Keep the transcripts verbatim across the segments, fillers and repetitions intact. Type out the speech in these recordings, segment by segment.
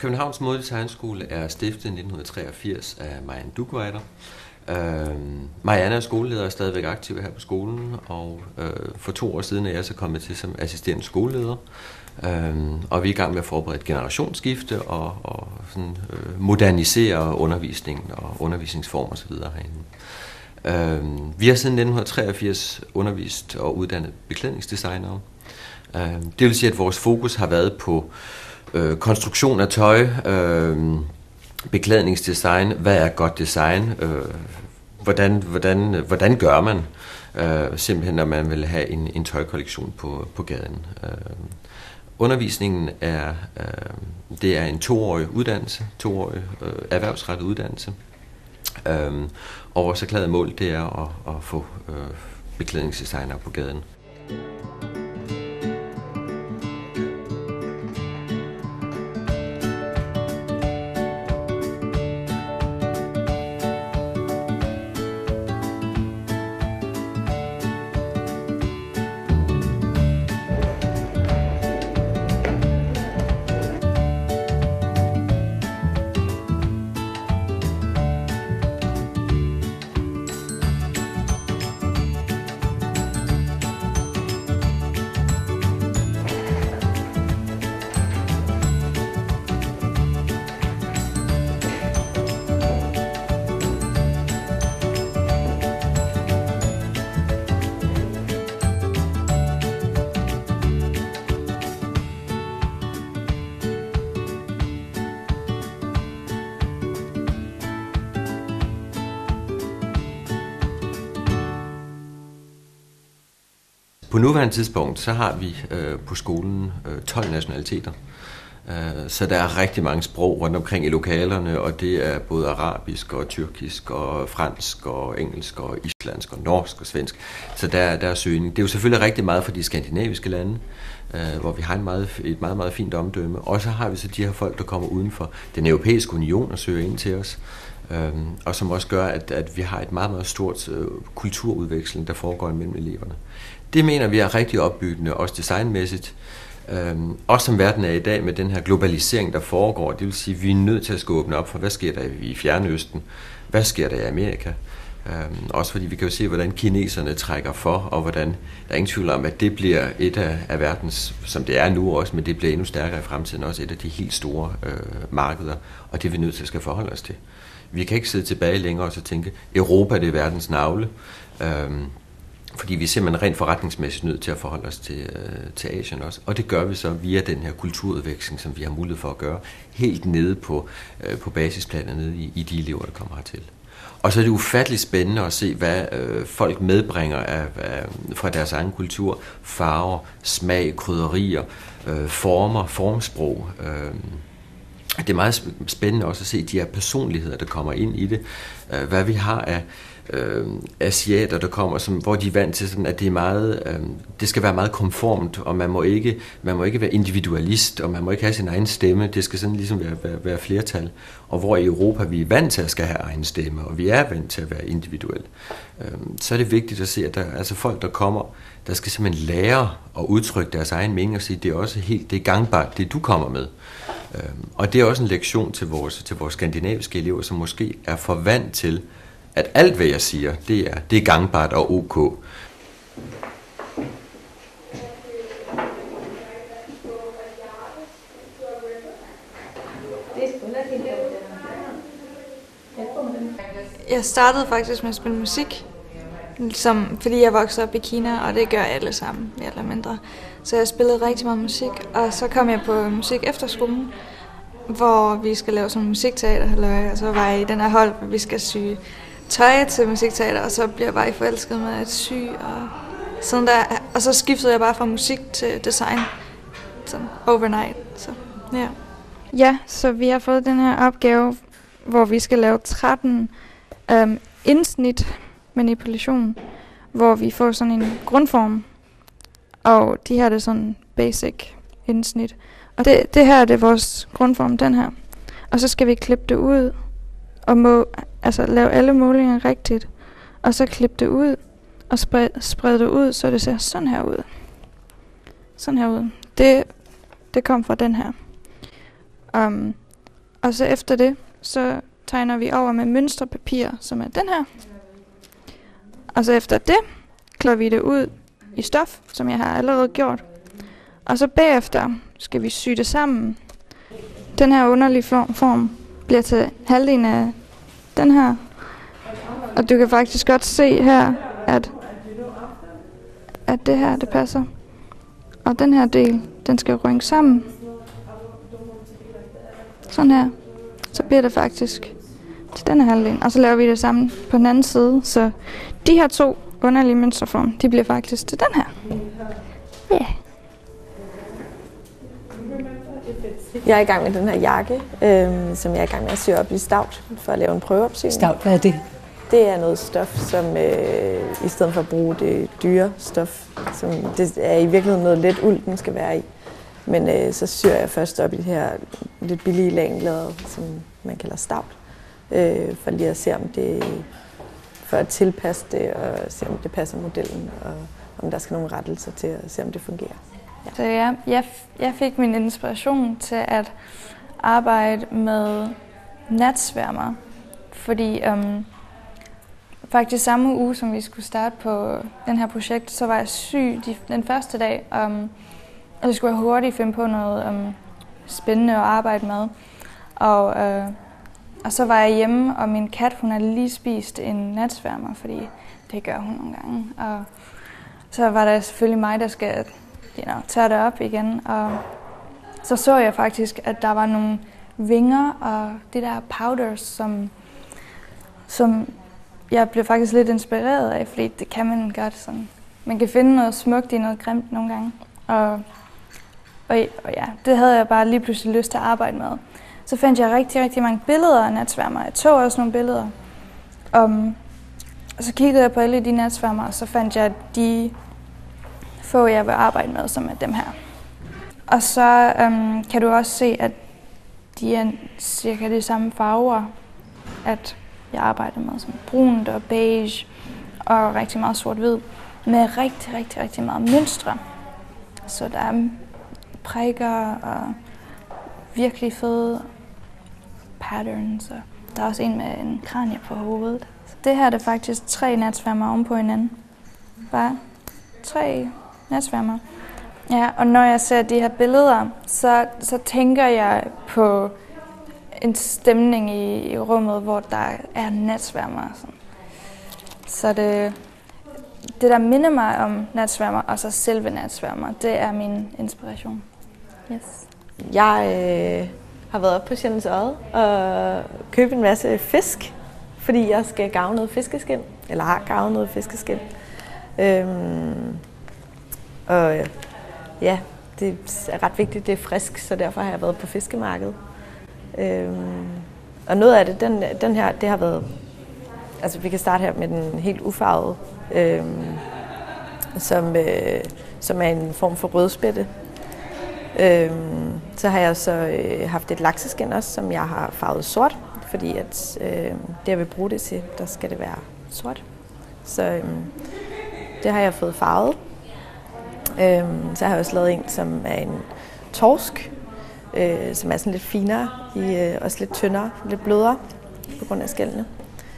Københavns Modedesignskole er stiftet i nitten treogfirs af Marianne Dugweiler. Øh, Marianne er skoleleder og stadigvæk aktiv her på skolen, og øh, for to år siden er jeg så kommet til som assisterende skoleleder. Øh, og vi er i gang med at forberede et generationsskifte og, og sådan, øh, modernisere undervisningen og undervisningsformer osv. herinde. Øh, vi har siden nitten treogfirs undervist og uddannet beklædningsdesignere. Øh, det vil sige, at vores fokus har været på øh, konstruktion af tøj, øh, beklædningsdesign, hvad er godt design, øh, hvordan, hvordan, hvordan gør man øh, simpelthen, når man vil have en, en tøjkollektion på, på gaden. Øh, undervisningen er, øh, det er en toårig uddannelse, toårig øh, erhvervsrettet uddannelse, øh, og vores erklærede mål, det er at, at få øh, beklædningsdesigner på gaden. På nuværende tidspunkt, så har vi øh, på skolen øh, tolv nationaliteter. Uh, så der er rigtig mange sprog rundt omkring i lokalerne, og det er både arabisk og tyrkisk og fransk og engelsk og islandsk og norsk og svensk. Så der, der er søgning. Det er jo selvfølgelig rigtig meget for de skandinaviske lande, uh, hvor vi har en meget, et meget, meget fint omdømme. Og så har vi så de her folk, der kommer uden for den europæiske union og søger ind til os. Um, og som også gør, at, at vi har et meget, meget stort uh, kulturudveksling, der foregår imellem eleverne. Det mener vi er rigtig opbyggende, også designmæssigt. Øhm, også som verden er i dag med den her globalisering, der foregår. Det vil sige, at vi er nødt til at skulle åbne op for, hvad sker der i Fjernøsten? Hvad sker der i Amerika? Øhm, også fordi vi kan jo se, hvordan kineserne trækker for, og hvordan der er ingen tvivl om, at det bliver et af, af verdens, som det er nu også, men det bliver endnu stærkere i fremtiden, også et af de helt store øh, markeder, og det er vi nødt til at skal forholde os til. Vi kan ikke sidde tilbage længere og så tænke, Europa det er verdens navle. Øhm, Fordi vi er simpelthen rent forretningsmæssigt nødt til at forholde os til, øh, til Asien også. Og det gør vi så via den her kulturudveksling, som vi har mulighed for at gøre, helt nede på, øh, på basisplanet, nede i, i de elever, der kommer hertil. Og så er det ufatteligt spændende at se, hvad øh, folk medbringer af, af, fra deres egen kultur. Farver, smag, krydderier, øh, former, formsprog. Øh, det er meget spændende også at se de her personligheder, der kommer ind i det. Øh, hvad vi har af Øh, asiater, der kommer, som, hvor de er vant til, sådan, at det er meget, øh, det skal være meget konformt, og man må ikke, man må ikke være individualist, og man må ikke have sin egen stemme. Det skal sådan ligesom være, være, være flertal. Og hvor i Europa vi er vant til at skal have egen stemme, og vi er vant til at være individuel. Øh, så er det vigtigt at se, at der er altså folk, der kommer, der skal simpelthen lære at udtrykke deres egen mening og sige, det er også helt, det er gangbart, det du kommer med. Øh, og det er også en lektion til vores, til vores skandinaviske elever, som måske er for vant til at alt, hvad jeg siger, det er, det er gangbart og ok. Jeg startede faktisk med at spille musik, som, fordi jeg voksede op i Kina, og det gør alle sammen, mere eller mindre. Så jeg spillede rigtig meget musik, og så kom jeg på musik efter skolen, hvor vi skal lave sådan en musikteater, og så var jeg i den her hold, hvor vi skal sy tøj til musikteater, og så blev jeg bare forelsket med at sy, og sådan der, og så skiftede jeg bare fra musik til design, sådan overnight, så ja. Ja, så vi har fået den her opgave, hvor vi skal lave tretten øhm, indsnit manipulation, hvor vi får sådan en grundform, og de her det er sådan basic indsnit, og det, det her det er vores grundform, den her, og så skal vi klippe det ud, og må altså lave alle målinger rigtigt, og så klippe det ud, og spred, sprede det ud, så det ser sådan her ud. Sådan her ud. Det, det kom fra den her. Um, Og så efter det, så tegner vi over med mønsterpapir, som er den her. Og så efter det, klør vi det ud i stof, som jeg har allerede gjort. Og så bagefter skal vi sy det sammen. Den her underlige form, form bliver til halvdelen af den her. Og du kan faktisk godt se her, at, at det her, det passer. Og den her del, den skal rynke sammen. Sådan her. Så bliver det faktisk til den her halvdel. Og så laver vi det sammen på den anden side. Så de her to underlige mønsterform, de bliver faktisk til den her. Ja. Yeah. Jeg er i gang med den her jakke, øh, som jeg er i gang med at sy op i Staud for at lave en prøveopsyn. Staud, hvad er det? Det er noget stof, som øh, i stedet for at bruge det dyre stof, som det er i virkeligheden noget let uld, den skal være i. Men øh, så syr jeg først op i det her lidt billige længlade, som man kalder Staud, øh, for lige at se, om det, for at tilpasse det og se, om det passer modellen, og om der skal nogle rettelser til at se, om det fungerer. Ja. Så ja, jeg, jeg fik min inspiration til at arbejde med natsværmer, fordi um, faktisk samme uge, som vi skulle starte på den her projekt, så var jeg syg de, den første dag, um, og så skulle jeg hurtigt finde på noget um, spændende at arbejde med. Og, uh, og så var jeg hjemme, og min kat, hun havde lige spist en natsværmer, fordi det gør hun nogle gange. Og så var der selvfølgelig mig, der skal you know, tage det op igen. Og så så jeg faktisk, at der var nogle vinger og det der powders, som, som jeg blev faktisk lidt inspireret af, fordi det kan man godt sådan. Man kan finde noget smukt i noget grimt nogle gange. Og, og, og ja, det havde jeg bare lige pludselig lyst til at arbejde med. Så fandt jeg rigtig, rigtig mange billeder af natsværmer. Jeg tog også nogle billeder. Um, og så kiggede jeg på alle de natsværmer, og så fandt jeg de få, jeg vil arbejde med, som er dem her. Og så um, kan du også se, at de er cirka de samme farver, at jeg arbejder med, som brunt og beige og rigtig meget sort-hvid, med rigtig, rigtig, rigtig meget mønstre. Så der er prikker og virkelig fede patterns. Og der er også en med en kranie på hovedet. Så det her er faktisk tre natsværmer oven på hinanden. Bare tre natsværmer. Ja, og når jeg ser de her billeder, så, så tænker jeg på en stemning i, i rummet, hvor der er natsværmer. Så det, det, der minder mig om natsværmer, og så selve natsværmer, det er min inspiration. Yes. Jeg øh, har været oppe på Sjællands Odde og købt en masse fisk, fordi jeg skal garve noget fiskeskind, eller har garvet noget fiskeskind. Øhm, og ja, det er ret vigtigt, det er frisk, så derfor har jeg været på fiskemarkedet. Øhm, og noget af det, den, den her, det har været, altså vi kan starte her med den helt ufarvede, øhm, som, øh, som er en form for rødspætte. Øhm, så har jeg så øh, haft et lakseskind også, som jeg har farvet sort, fordi at øh, det jeg vil bruge det til, der skal det være sort. Så øh, det har jeg fået farvet. Øhm, så har jeg også lavet en, som er en torsk, øh, som er sådan lidt finere, i, øh, også lidt tyndere, lidt blødere på grund af skældene.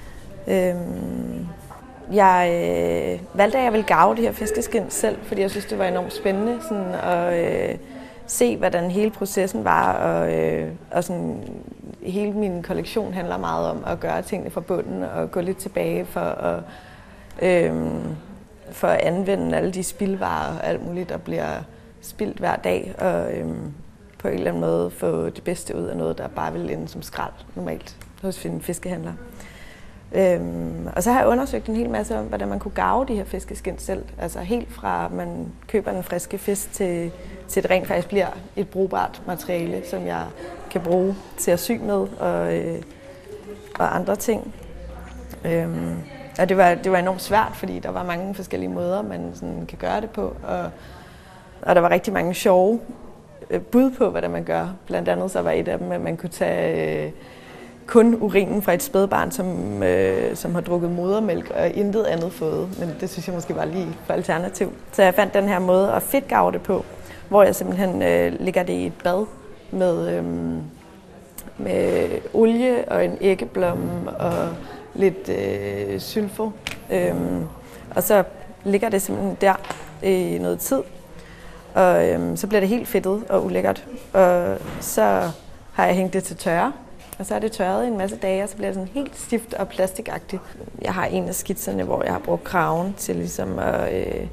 Øhm, jeg øh, valgte, at jeg ville garve de her fiskeskind selv, fordi jeg synes, det var enormt spændende sådan, at øh, se, hvordan hele processen var. Og, øh, og sådan, hele min kollektion handler meget om at gøre tingene fra bunden og gå lidt tilbage for at, øh, for at anvende alle de spildvarer og alt muligt, der bliver spildt hver dag. Og øh, på en eller anden måde få det bedste ud af noget, der bare vil ende som skrald normalt hos en fiskehandler. Øhm, og så har jeg undersøgt en hel masse om, hvordan man kunne garve de her fiskeskind selv. Altså helt fra, at man køber en friske fisk, til, til det rent faktisk bliver et brugbart materiale, som jeg kan bruge til at sy med og, øh, og andre ting. Øhm, og det var, det var enormt svært, fordi der var mange forskellige måder, man sådan kan gøre det på. Og, og der var rigtig mange sjove øh, bud på, hvordan man gør. Blandt andet så var et af dem, at man kunne tage øh, kun urinen fra et spædbarn, som, øh, som har drukket modermælk og intet andet fået. Men det synes jeg måske var lige for alternativ. Så jeg fandt den her måde at fedtgarve det på, hvor jeg simpelthen øh, lægger det i et bad med, øh, med olie og en æggeblomme og lidt øh, sylfo. Øhm, og så ligger det simpelthen der i noget tid. Og øhm, så bliver det helt fedtet og ulækkert. Og så har jeg hængt det til tørre. Og så er det tørret i en masse dage, og så bliver det sådan helt stift og plastikagtigt. Jeg har en af skitserne, hvor jeg har brugt kraven til ligesom at, øh,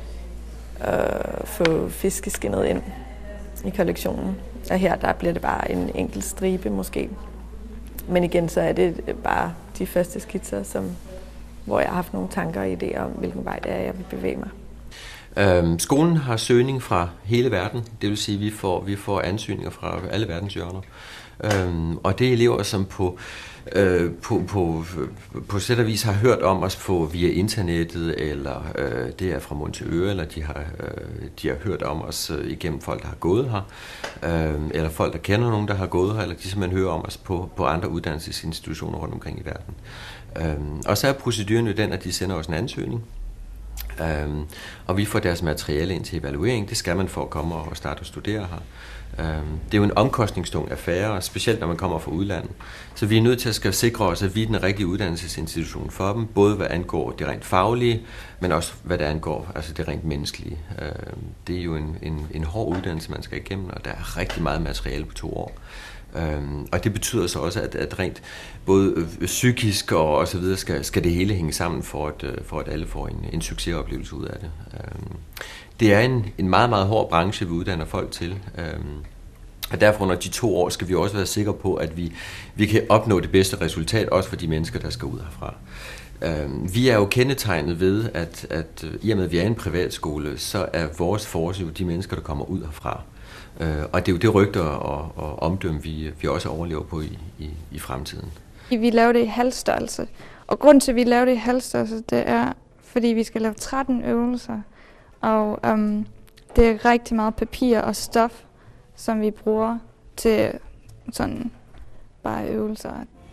at få fiskeskinnet ind i kollektionen. Og her der bliver det bare en enkelt stribe måske. Men igen, så er det bare de første skitser, som, hvor jeg har haft nogle tanker og idéer om, hvilken vej det er, jeg vil bevæge mig. Øhm, skolen har søgning fra hele verden, det vil sige, at vi får, vi får ansøgninger fra alle verdens hjørner. Øhm, og det er elever, som på, øh, på, på, på sæt og vis har hørt om os på via internettet, eller øh, det er fra mund til øre, eller de har, øh, de har hørt om os øh, igennem folk, der har gået her, øh, eller folk, der kender nogen, der har gået her, eller de simpelthen hører om os på, på andre uddannelsesinstitutioner rundt omkring i verden. Øhm, og så er proceduren jo den, at de sender os en ansøgning. Um, og vi får deres materiale ind til evaluering. Det skal man for at komme og starte og studere her. Um, det er jo en omkostningstung affære, specielt når man kommer fra udlandet. Så vi er nødt til at skal sikre os, at vi er den rigtige uddannelsesinstitution for dem, både hvad angår det rent faglige, men også hvad det angår altså det rent menneskelige. Um, det er jo en, en, en hård uddannelse, man skal igennem, og der er rigtig meget materiale på to år. Um, og det betyder så også, at, at rent både øh, psykisk og, og så videre skal, skal det hele hænge sammen, for at, øh, for at alle får en, en succesoplevelse ud af det. Um, det er en, en meget, meget hård branche, vi uddanner folk til. Um, og derfor under de to år skal vi også være sikre på, at vi, vi kan opnå det bedste resultat, også for de mennesker, der skal ud herfra. Um, vi er jo kendetegnet ved, at, at i og med, at vi er en privatskole, så er vores force de mennesker, der kommer ud herfra. Uh, og det er jo det rygte og, og omdømme, vi, vi også overlever på i, i, i fremtiden. Vi laver det i halvstørrelse, og grunden til, at vi laver det i halvstørrelse, det er, fordi vi skal lave tretten øvelser, og um, det er rigtig meget papir og stof, som vi bruger til sådan bare øvelser.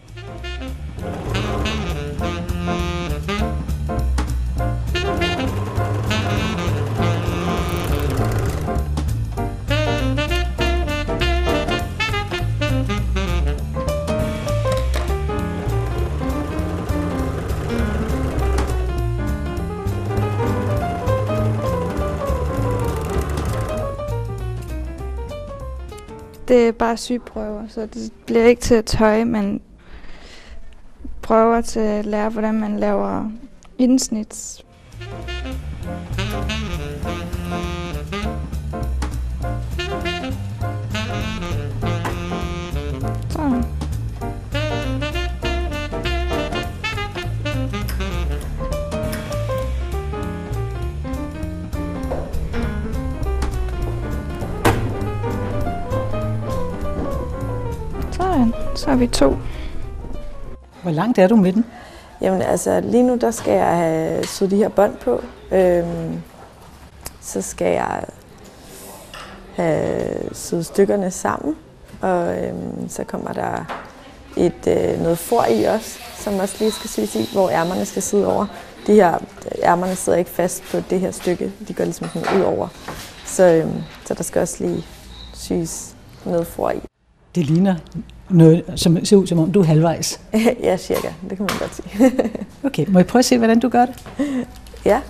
Det er bare sygeprøver, så det bliver ikke til at tøje, men prøver til at lære, hvordan man laver indsnits. Så. Så er vi to. Hvor langt er du med den? Jamen altså, lige nu der skal jeg have syet de her bånd på. Øhm, så skal jeg have syet stykkerne sammen. Og øhm, så kommer der et, øh, noget for i også, som også lige skal syes i, hvor ærmerne skal sidde over. De her ærmerne sidder ikke fast på det her stykke. De går ligesom sådan ud over. Så, øhm, så der skal også lige syes noget for i. Det ligner noget, som ser ud som om du er halvvejs. Ja, cirka. Det kan man godt sige. Okay, må jeg prøve at se, hvordan du gør det? Ja.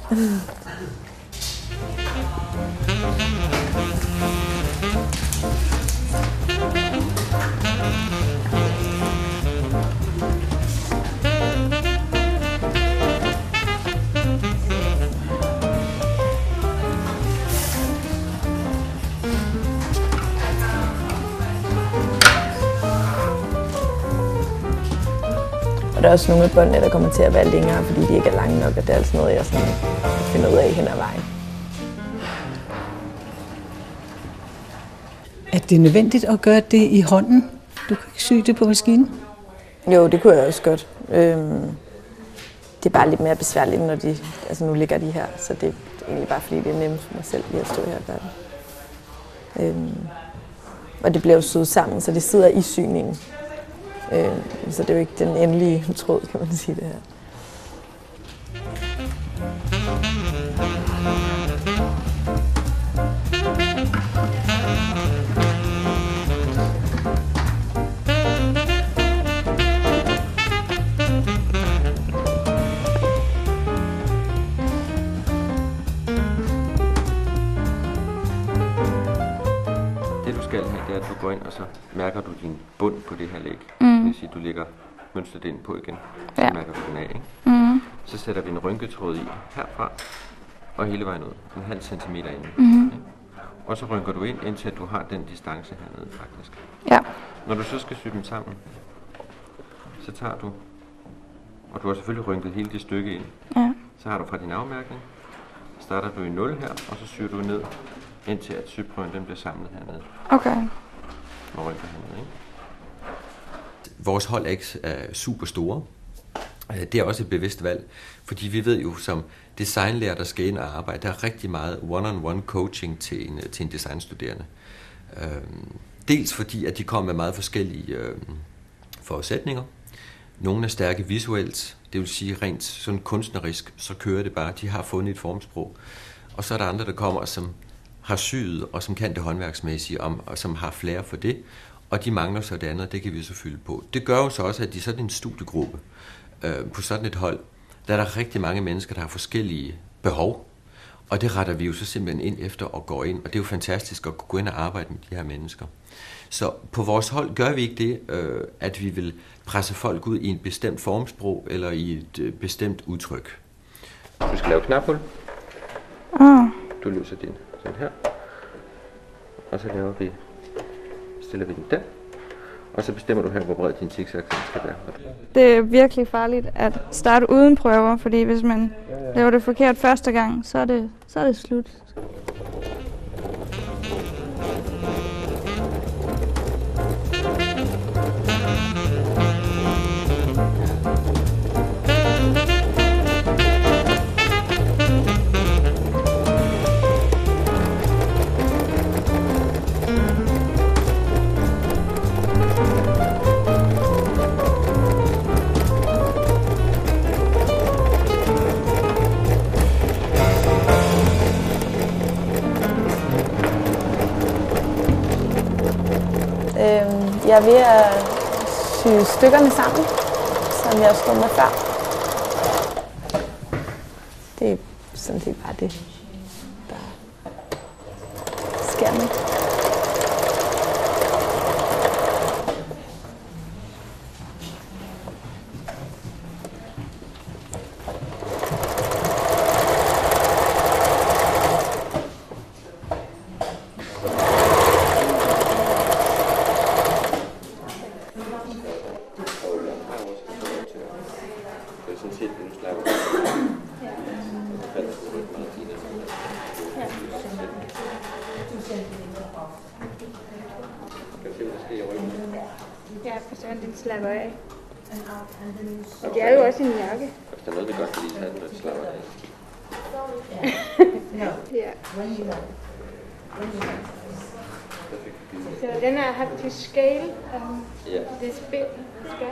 Og der er også nogle af båndene, der kommer til at være længere, fordi de ikke er lange nok, og det er altså noget, jeg sådan finder ud af hen ad vejen. Er det nødvendigt at gøre det i hånden? Du kan ikke sy det på maskinen? Jo, det kunne jeg også godt. Øhm, det er bare lidt mere besværligt, når de, altså nu ligger de her, så det er egentlig bare fordi, det er nemt for mig selv lige at stå her og gøre det. Øhm, og det bliver jo syet sammen, så det sidder i syningen. Øh, så det er jo ikke den endelige tråd, kan man sige det her. skal her, det er, at du går ind, og så mærker du din bund på det her læg. Mm. Det vil sige, at du lægger mønstret ind på igen. Så Ja. mærker du den af, ikke? Mm. Så sætter vi en rynketråd i herfra, og hele vejen ud. En halv centimeter ind. Mm. Og så rynker du ind, indtil du har den distance hernede, faktisk. Ja. Når du så skal sy dem sammen, så tager du, og du har selvfølgelig rynket hele det stykke ind. Ja. Så har du fra din afmærkning, starter du i nul her, og så syr du ned, indtil at syprøven den bliver samlet hernede. Okay. Og rynker hernede, ikke? Vores hold er ikke er super store. Det er også et bevidst valg, fordi vi ved jo som designlærer, der skal ind og arbejde, der er rigtig meget one-on-one coaching til en, til en designstuderende. Dels fordi, at de kommer med meget forskellige forudsætninger. Nogle er stærke visuelt, det vil sige rent sådan kunstnerisk, så kører det bare. De har fundet et formsprog. Og så er der andre, der kommer, som har syet, og som kan det håndværksmæssige, og som har flere for det. Og de mangler så det andet, det kan vi så fylde på. Det gør jo så også, at de er sådan en studiegruppe øh, på sådan et hold, der er der rigtig mange mennesker, der har forskellige behov. Og det retter vi jo så simpelthen ind efter og går ind. Og det er jo fantastisk at gå ind og arbejde med de her mennesker. Så på vores hold gør vi ikke det, øh, at vi vil presse folk ud i en bestemt formsprog eller i et øh, bestemt udtryk. Du skal lave knaphul. Ah. Du løser din sådan her. Og så laver vi, stiller vi den der. Og så bestemmer du her, hvor bred din zigzag skal være. Det er virkelig farligt at starte uden prøver, fordi hvis man laver det forkert første gang, så er det, så er det slut. Jeg er ved at sy stykkerne sammen, som jeg stod med før. Det er sådan set bare det, der sker nu. Ja, for sådan den slapper af. Og det er jo også en jakke. Hvis der er noget, vi godt kan lide, så er det, når det slapper af. Ja. Så den er haptisk scale. Um, Ja. det er spil. Skal.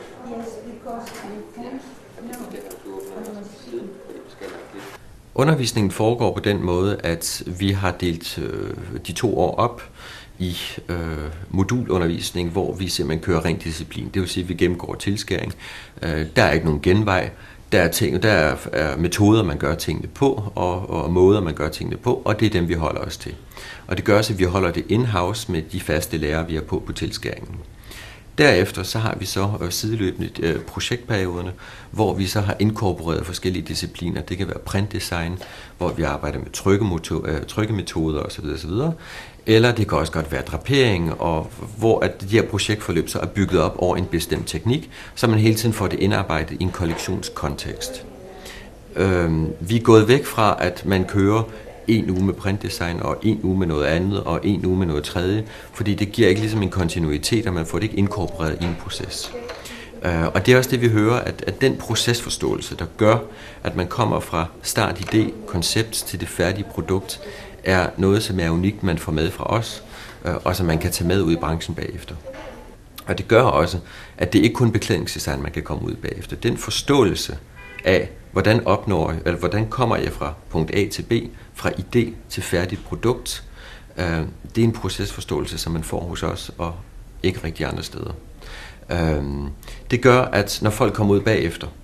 Undervisningen foregår på den måde, at vi har delt øh, de to år op i øh, modulundervisning, hvor vi simpelthen kører ren disciplin. Det vil sige, at vi gennemgår tilskæring. Øh, der er ikke nogen genvej. Der er, ting, der er, er metoder, man gør tingene på, og, og måder, man gør tingene på, og det er dem, vi holder os til. Og det gør også, at vi holder det in-house med de faste lærere, vi har på på tilskæringen. Derefter så har vi så sideløbende øh, projektperioderne, hvor vi så har inkorporeret forskellige discipliner. Det kan være printdesign, hvor vi arbejder med trykkemetoder, trykkemetoder osv. osv. Eller det kan også godt være drapering, og hvor at de her projektforløb så er bygget op over en bestemt teknik, så man hele tiden får det indarbejdet i en kollektionskontekst. Øh, vi er gået væk fra, at man kører en uge med printdesign, og en uge med noget andet, og en uge med noget tredje, fordi det giver ikke ligesom en kontinuitet, og man får det ikke inkorporeret i en proces. Uh, og det er også det, vi hører, at, at den procesforståelse, der gør, at man kommer fra start idé, koncept til det færdige produkt, er noget, som er unikt, man får med fra os, uh, og som man kan tage med ud i branchen bagefter. Og det gør også, at det ikke kun beklædningsdesign, man kan komme ud bagefter. Den forståelse af, hvordan opnår jeg, eller hvordan kommer jeg fra punkt A til B, fra idé til færdigt produkt. Uh, det er en procesforståelse, som man får hos os, og ikke rigtig andre steder. Uh, det gør, at når folk kommer ud bagefter,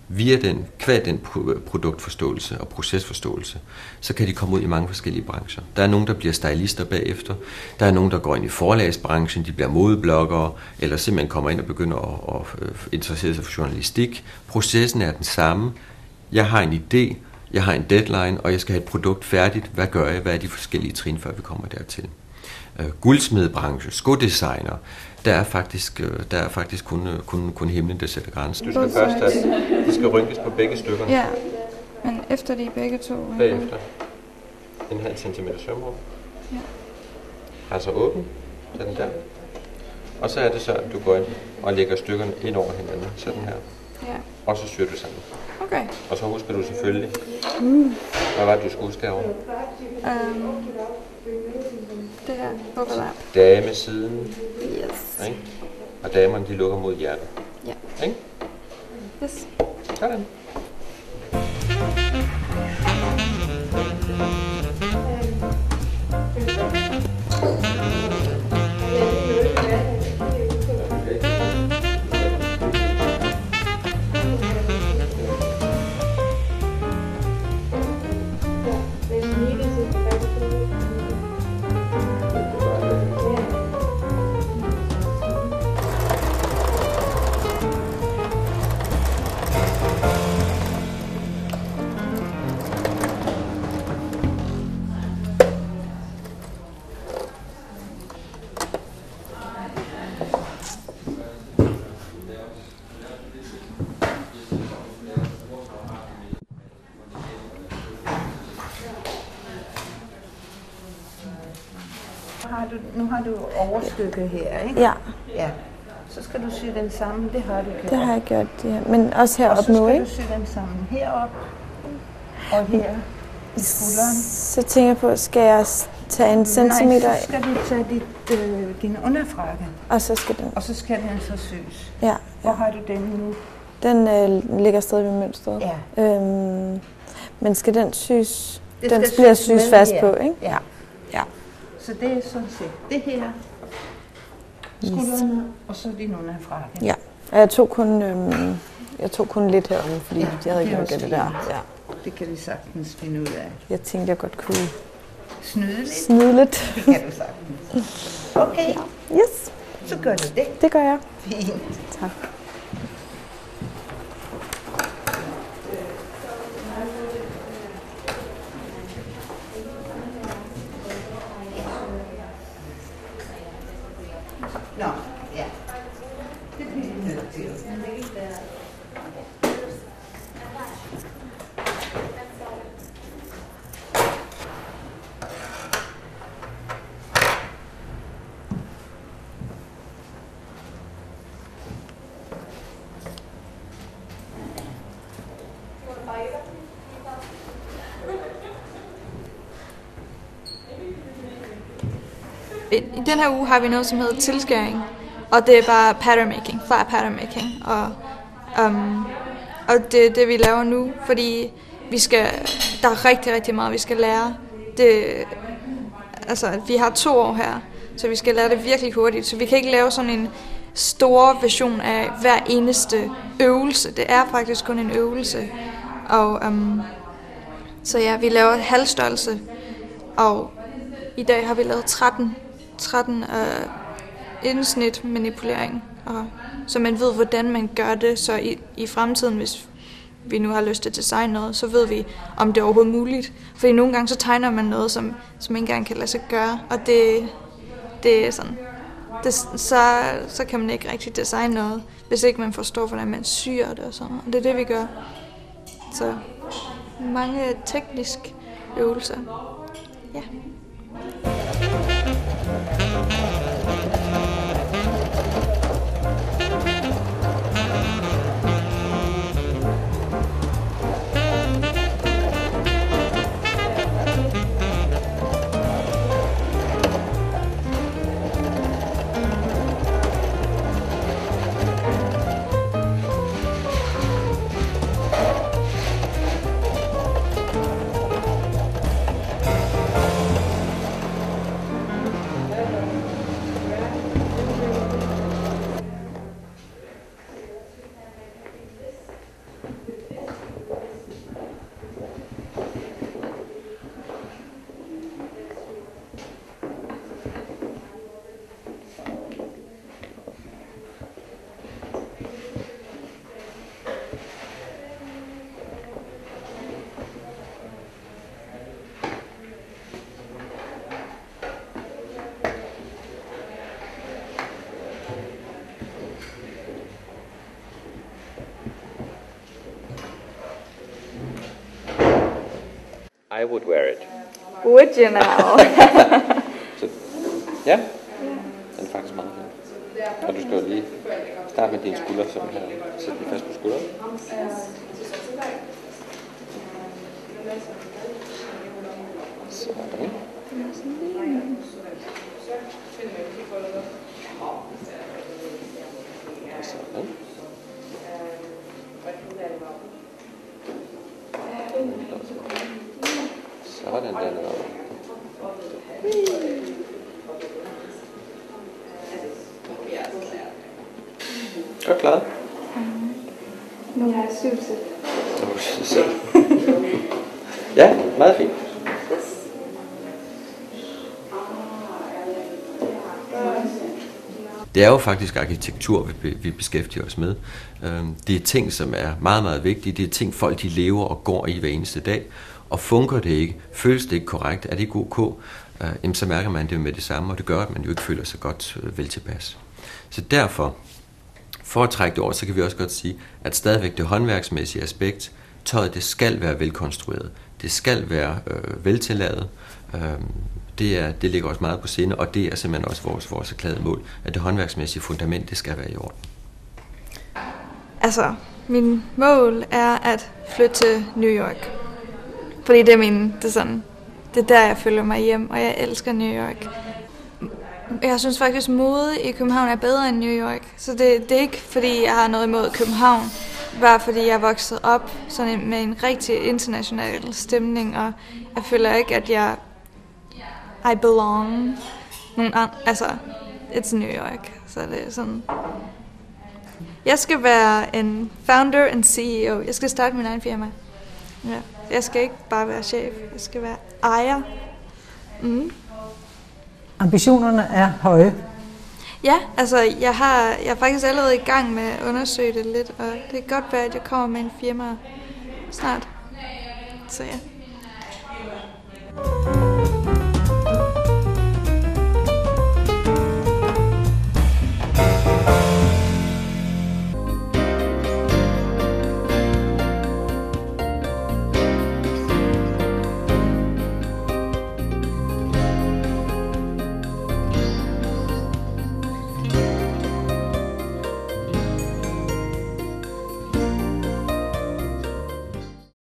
via den, kvad den produktforståelse og procesforståelse, så kan de komme ud i mange forskellige brancher. Der er nogen, der bliver stylister bagefter. Der er nogen, der går ind i forlagsbranchen, de bliver modebloggere, eller simpelthen kommer ind og begynder at, at interessere sig for journalistik. Processen er den samme. Jeg har en idé, jeg har en deadline, og jeg skal have et produkt færdigt. Hvad gør jeg? Hvad er de forskellige trin, før vi kommer dertil? Uh, guldsmedebranche, skodesigner, der er faktisk, uh, der er faktisk kun, uh, kun, kun himlen, der sætter grænsen. Du skal først have, de skal rynkes på begge stykker. Ja, men efter de begge to. Bagefter en halv centimeter sømrum. Ja. Altså åben, sådan der. Og så er det så, at du går ind og lægger stykkerne ind over hinanden, sådan her. Ja. Og så syr du sammen. Okay. Og så husker du selvfølgelig, mm. hvad var det, du skulle huske herovre? Um, det her overlap. Damesiden. Yes. Ikke? Og damerne, de lukker mod hjertet. Ja. Ikke? Yes. Sådan. Har du, nu har du overstykket her, ikke? Ja. Ja. Så skal du sy den sammen, det har du gjort. Det har jeg gjort, ja. Men også heroppe nu, ikke? Og så skal du sy den sammen herop og her i skulderen. Så tænker jeg på, skal jeg tage en centimeter? Nej, så skal du tage dit, øh, din underfrakke. Og så skal den... Og så skal den så sys. Ja. Hvor har du den nu? Den øh, ligger stadig ved mønstret. Ja. Øhm, men skal den sys... Det Den skal bliver sys sys med fast her. på, ikke? Ja. Ja. Så det er sådan set det her. Skuldrene, og så din underfrakke. Ja. Og jeg tog kun, øhm, jeg tog kun lidt heromme, fordi Ja, jeg havde det ikke er nok af også det der. fint. Ja. Det kan vi sagtens finde ud af. Jeg tænkte, jeg godt kunne Snyde lidt. snyde lidt. Det kan du sagtens. Okay, Yes, så gør du det. det gør jeg. Fint. Tak. Nå, ja. Det bliver vi nødt til. I den her uge har vi noget, som hedder tilskæring, og det er bare pattern making, fire pattern making, og, um, og det er det, vi laver nu, fordi vi skal, der er rigtig, rigtig meget, vi skal lære. Det, altså, vi har to år her, så vi skal lære det virkelig hurtigt, så vi kan ikke lave sådan en stor version af hver eneste øvelse. Det er faktisk kun en øvelse, og um, så ja, vi laver halvstørrelse, og i dag har vi lavet tretten, tretten øh, indsnit manipulering, og så man ved, hvordan man gør det, så i, i fremtiden, hvis vi nu har lyst til at designe noget, så ved vi, om det er overhovedet muligt. Fordi nogle gange så tegner man noget, som, som ikke engang kan lade sig gøre, og det, det er sådan, det, så, så kan man ikke rigtig designe noget, hvis ikke man forstår, hvordan man syr det og sådan noget. Og det er det, vi gør. Så mange tekniske øvelser. Ja. I would wear it. Would you now? Så, ja, den er faktisk meget fin. Og du skal jo lige starte med dine skuldre, sådan her. Sæt den fast på skulderen. Sådan. Sådan. Sådan der nedover. Godt klaret. Nu har jeg syv til. Nu er det selv. Ja, meget fint. Det er jo faktisk arkitektur, vi beskæftiger os med. Det er ting, som er meget, meget vigtige. Det er ting, folk de lever og går i hver eneste dag. Og fungerer det ikke, føles det ikke korrekt, er det ikke ok, så mærker man det med det samme, og det gør, at man jo ikke føler sig godt vel tilpas. Så derfor, for at trække det over, så kan vi også godt sige, at stadigvæk det håndværksmæssige aspekt, tøjet det skal være velkonstrueret. Det skal være øh, veltilladet. Øh, det, er, det ligger også meget på sinde, og det er simpelthen også vores, vores erklærede mål, at det håndværksmæssige fundament, det skal være i orden. Altså, min mål er at flytte til New York. Fordi det er min, det er sådan, det er der, jeg føler mig hjem, og jeg elsker New York. Jeg synes faktisk, mode i København er bedre end New York. Så det, det er ikke, fordi jeg har noget imod København. Bare fordi jeg er vokset op sådan med en rigtig international stemning, og jeg føler ikke, at jeg I belong. Nogen andre, altså, it's New York. Så det er sådan. Jeg skal være en founder and C E O. Jeg skal starte min egen firma. Ja. Jeg skal ikke bare være chef. Jeg skal være ejer. Mm. Ambitionerne er høje. Ja, altså jeg har jeg er faktisk allerede i gang med at undersøge det lidt, og det kan godt være, at jeg kommer med en firma snart. Så ja.